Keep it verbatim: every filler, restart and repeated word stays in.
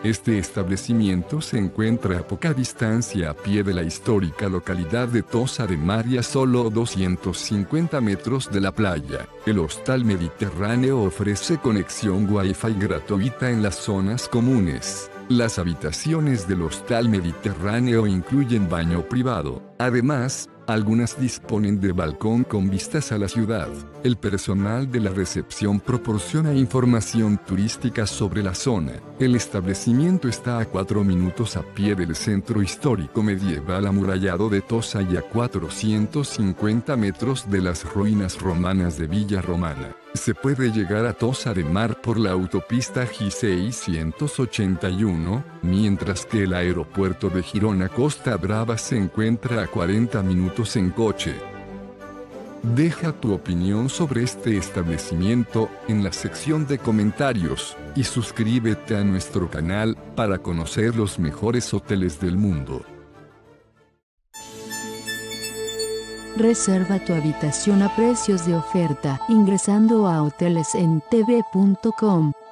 Este establecimiento se encuentra a poca distancia a pie de la histórica localidad de Tossa de Mar y a solo doscientos cincuenta metros de la playa. El Hostal Mediterráneo ofrece conexión Wi-Fi gratuita en las zonas comunes. Las habitaciones del Hostal Mediterráneo incluyen baño privado. Además, algunas disponen de balcón con vistas a la ciudad. El personal de la recepción proporciona información turística sobre la zona. El establecimiento está a cuatro minutos a pie del centro histórico medieval amurallado de Tossa y a cuatrocientos cincuenta metros de las ruinas romanas de Villa Romana. Se puede llegar a Tossa de Mar por la autopista G seiscientos ochenta y uno, mientras que el aeropuerto de Girona Costa Brava se encuentra a cuarenta minutos en coche. Deja tu opinión sobre este establecimiento en la sección de comentarios y suscríbete a nuestro canal para conocer los mejores hoteles del mundo. Reserva tu habitación a precios de oferta ingresando a hoteles en t v punto com.